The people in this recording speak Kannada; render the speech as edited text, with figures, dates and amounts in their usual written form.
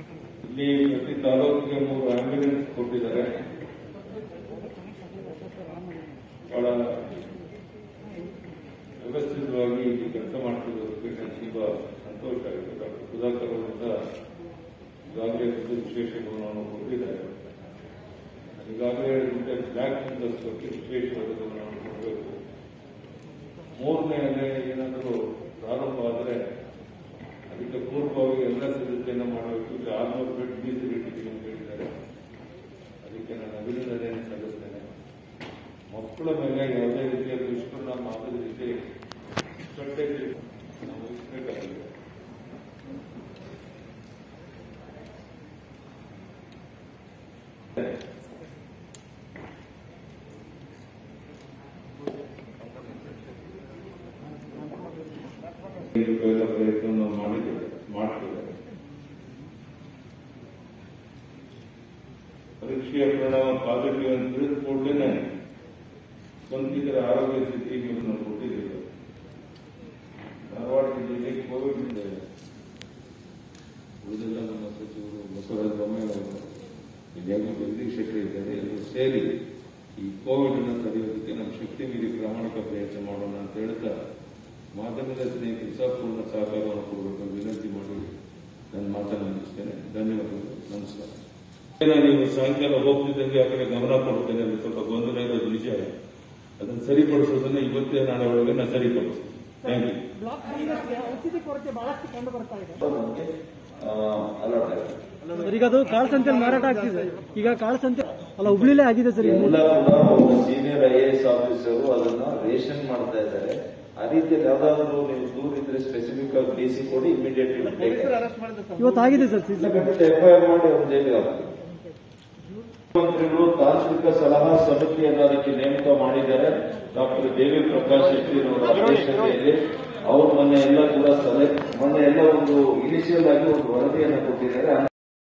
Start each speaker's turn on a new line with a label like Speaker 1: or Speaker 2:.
Speaker 1: ಇಲ್ಲಿ ಪ್ರತಿ ತಾಲೂಕಿಗೆ 3 ಆಂಬ್ಯುಲೆನ್ಸ್ ಕೊಟ್ಟಿದ್ದಾರೆ. ಬಹಳ ವ್ಯವಸ್ಥಿತವಾಗಿ ಇಲ್ಲಿ ಕೆಲಸ ಮಾಡ್ತಿರೋದಕ್ಕೆ ತುಂಬಾ ಸಂತೋಷ ಆಗಿದೆ. ಡಾಕ್ಟರ್ ಸುಧಾಕರ್ ಅವರಿಂದ ಈಗಾಗಲೇ ವಿಶೇಷ ಗಮನವನ್ನು ಕೊಟ್ಟಿದ್ದಾರೆ. ಈಗಾಗಲೇ ಹೇಳಿದಂತೆ ಬ್ಲ್ಯಾಕ್ ಫಂಗಸ್ ಬಗ್ಗೆ ವಿಶೇಷವಾದ ಗಮನವನ್ನು ಕೊಡಬೇಕು. 3ನೇ ಅಲೆ ಏನಾದರೂ ಪ್ರಾರಂಭ ಆದರೆ ಅದಕ್ಕೆ ಪೂರ್ವವಾಗಿ ಎಲ್ಲ ಸಿದ್ಧತೆಯನ್ನು ಮಾಡಬೇಕು. ಈಗ 600 ಬೆಡ್ ಮೀಸಲಿಟ್ಟಿದ್ದೀವಿ ಅಂತ ಹೇಳಿದ್ದಾರೆ. ಅದಕ್ಕೆ ನಾನು ಅಭಿನಂದನೆಯನ್ನು ಸಲ್ಲಿಸ್ತೇನೆ. ಮಕ್ಕಳ ಮೇಲೆ ಯಾವುದೇ ರೀತಿಯ ದುಷ್ಪರಿಣಾಮ ಆಗದ ರೀತಿ ಕಟ್ಟೆಚ್ಚರ ನಾವು ವಹಿಸಬೇಕಾಗಿದೆ. ಪ್ರಯತ್ನ ಮಾಡ್ತಿದ್ದಾರೆ. ಪರೀಕ್ಷೆಯ ಪರಿಣಾಮ ಪಾಸಿಟಿವ್ ಅಂತ ತಿಳಿದ ಕೂಡಲೇ ಸೋಂಕಿತರ ಆರೋಗ್ಯ ಸ್ಥಿತಿಗೆ ಕೊಟ್ಟಿದ್ದೇವೆ. ಧಾರವಾಡ ಜಿಲ್ಲೆಗೆ ಕೋವಿಡ್ ಇದೆ. ಉಳಿದೆಲ್ಲ ನಮ್ಮ ಸಚಿವರು ಬಸವರಾಜ ಬೊಮ್ಮಾಯಿಯವರು ಈಗಾಗಲೇ ಜಗದೀಶ್ ಶೆಟ್ಟರ್ ಇದ್ದಾರೆ. ಎಲ್ಲರೂ ಸೇರಿ ಈ ಕೋವಿಡ್ ಅನ್ನು ತಡೆಯೋದಕ್ಕೆ ನಮ್ಮ ಶಕ್ತಿ ಮೀರಿ ಪ್ರಾಮಾಣಿಕ ಪ್ರಯತ್ನ ಮಾಡೋಣ ಅಂತ ಹೇಳ್ತಾ ಮಾಧ್ಯಮದ ಸ್ನೇಹಿತರು ಸಂಪೂರ್ಣ ಸಹಕಾರವನ್ನು ಕೊಡಬೇಕು ವಿನಂತಿ ಮಾಡಿ ನನ್ನ ಮಾತನ್ನು ಮುಗಿಸ್ತೇನೆ. ಧನ್ಯವಾದಗಳು. ನಮಸ್ಕಾರ. ನೀವು ಸಾಯಂಕಾಲ ಹೋಗ್ತಿದ್ದಂಗೆ ಆ ಕಡೆ ಗಮನ ಕೊಡ್ತೇನೆ. ಅದು ಸ್ವಲ್ಪ ಗೊಂದಲ ಇರೋದು ನಿಜ. ಅದನ್ನು ಸರಿಪಡಿಸೋದನ್ನ ಇವತ್ತೇ ನಾಳೆ ಒಳಗೆ ನಾನು ಸರಿಪಡಿಸ್ತೀನಿ. Thank you.
Speaker 2: ಈಗ ಅದು ಕಾಳಸಂತೆ ಮಾರಾಟ ಆಗ್ತಿದೆ. ಈಗ ಕಾಳಸಂತೆ ಅಲ್ಲ ಹುಬ್ಳಿಲೇ ಆಗಿದೆ ಸರ್.
Speaker 3: ಎಲ್ಲ ಕೂಡ ಒಬ್ಬ ಸೀನಿಯರ್ IAS ಆಫೀಸರು ಅದನ್ನ ರೇಷನ್ ಮಾಡ್ತಾ ಇದ್ದಾರೆ. ಆ ರೀತಿಯಲ್ಲಿ ಯಾವ್ದಾದ್ರು ನೀವು ದೂರ ಇದ್ರೆ ಸ್ಪೆಸಿಫಿಕ್ ಆಗಿ DC ಕೊಡಿ, ಇಮಿಡಿಯೇಟ್ಲಿ
Speaker 2: ಇವತ್ತಾಗಿದೆ ಸರ್.
Speaker 3: FIR ಮಾಡಿ ಅವ್ರ ಜೈಲಿಗೆ ಹಾಕ್ತೀವಿ. ಮುಖ್ಯಮಂತ್ರಿಗಳು ತಾಂತ್ರಿಕ ಸಲಹಾ ಸಮಿತಿಯನ್ನು ಅದಕ್ಕೆ ನೇಮಕ ಮಾಡಿದ್ದಾರೆ. ಡಾಕ್ಟರ್ ದೇವಿ ಪ್ರಕಾಶ್ ಶೆಟ್ಟಿ ಅವರ ಅಧ್ಯಕ್ಷತೆಯಲ್ಲಿ ಅವರು ಮೊನ್ನೆ ಎಲ್ಲ ಕೂಡ ಮೊನ್ನೆ ಎಲ್ಲ ಒಂದು ಇನಿಷಿಯಲ್ ಆಗಿ ಒಂದು ವರದಿಯನ್ನು ಕೊಟ್ಟಿದ್ದಾರೆ.